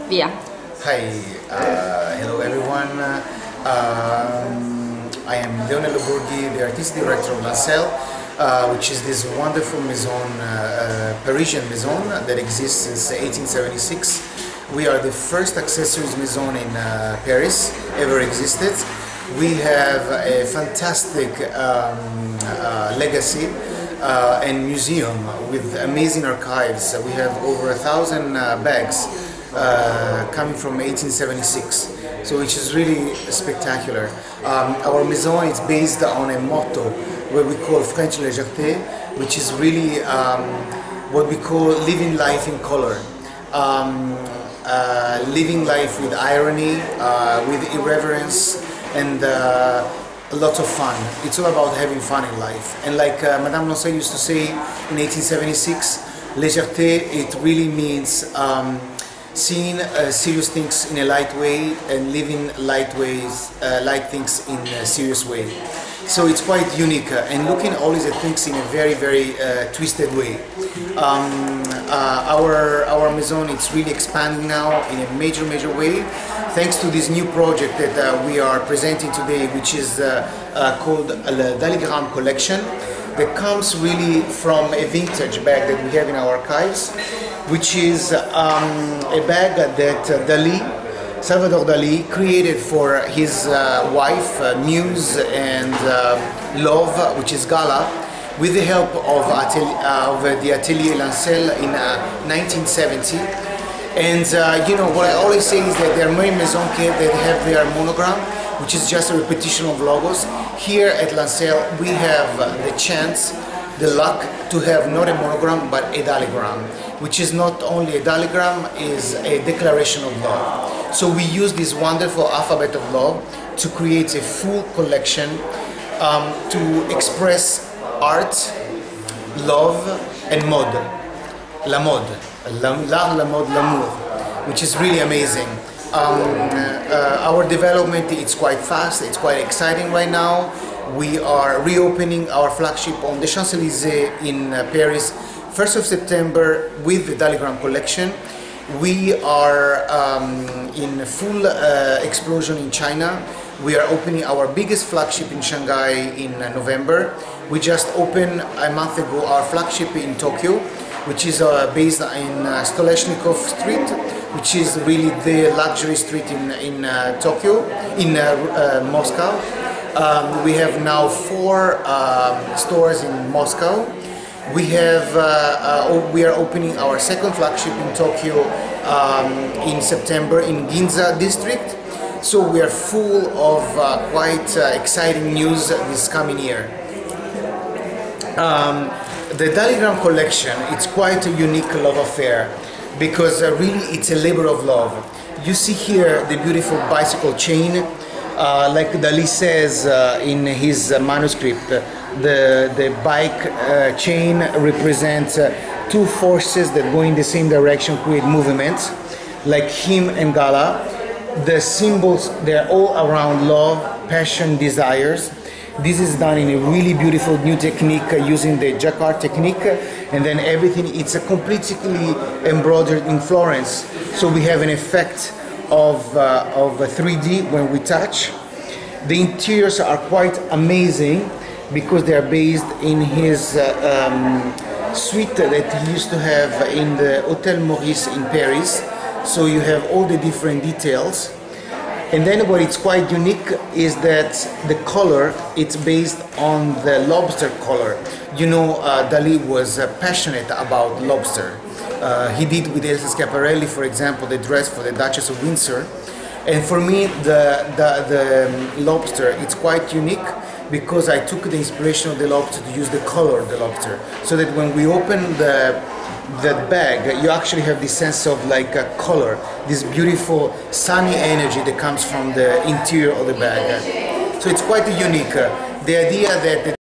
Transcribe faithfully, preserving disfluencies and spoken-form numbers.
Via. Hi, uh, hello everyone. Um, I am Leonello Borghi, the artistic director of Lancel, uh, which is this wonderful maison, uh, uh, Parisian maison that exists since eighteen seventy-six. We are the first accessories maison in uh, Paris ever existed. We have a fantastic um, uh, legacy uh, and museum with amazing archives. We have over a thousand uh, bags uh, coming from eighteen seventy-six, so which is really spectacular. Um, our maison is based on a motto where we call French légèreté, which is really um, what we call living life in color. Um, uh, living life with irony, uh, with irreverence, and uh, lots of fun. It's all about having fun in life. And like uh, Madame Lancel used to say in eighteen seventy-six, légèreté, it really means um, seeing uh, serious things in a light way and living light ways, uh, light things in a serious way. So it's quite unique uh, and looking always at things in a very, very uh, twisted way. Um, uh, our, our maison, it's really expanding now in a major, major way, thanks to this new project that uh, we are presenting today, which is uh, uh, called the Daligram collection, that comes really from a vintage bag that we have in our archives, which is um, a bag that uh, Dali, Salvador Dali, created for his uh, wife, uh, Muse, and uh, love, which is Gala, with the help of, atelier, uh, of uh, the Atelier Lancel in uh, nineteen seventy. And uh, you know, what I always say is that there are many maisons that have their monogram, which is just a repetition of logos. Here at Lancel, we have uh, the chance, the luck to have not a monogram but a daligram, which is not only a daligram, is a declaration of love. So we use this wonderful alphabet of love to create a full collection um, to express art, love, and mode. La mode, l'art, la mode, l'amour, which is really amazing. Um, uh, our development, it's quite fast, it's quite exciting right now. We are reopening our flagship on the Champs-Élysées in uh, Paris, first of September, with the Daligram collection. We are um, in full uh, explosion in China. We are opening our biggest flagship in Shanghai in uh, November. We just opened a month ago our flagship in Tokyo, which is uh, based in uh, Stoleshnikov Street, which is really the luxury street in, in uh, Tokyo, in uh, uh, Moscow. Um, we have now four um, stores in Moscow. We have, uh, uh, we are opening our second flagship in Tokyo um, in September in Ginza district. So we are full of uh, quite uh, exciting news this coming year. Um, the Daligram collection, it's quite a unique love affair because uh, really it's a labor of love. You see here the beautiful bicycle chain. Uh, like Dali says uh, in his uh, manuscript, the, the bike uh, chain represents uh, two forces that go in the same direction, create movements, like him and Gala. The symbols, they're all around love, passion, desires. This is done in a really beautiful new technique uh, using the jacquard technique, and then everything, it's a completely embroidered in Florence. So we have an effect of, uh, of three D when we touch. The interiors are quite amazing because they are based in his uh, um, suite that he used to have in the Hotel Maurice in Paris. So you have all the different details. And then what is quite unique is that the color, it's based on the lobster color. You know, uh, Dali was uh, passionate about lobster. Uh, he did with Elsa Schiaparelli, for example, the dress for the Duchess of Windsor. And for me, the, the, the lobster, it's quite unique because I took the inspiration of the lobster to use the color of the lobster. So that when we open the, the bag, you actually have this sense of like a color, this beautiful sunny energy that comes from the interior of the bag. So it's quite unique. Uh, the idea that the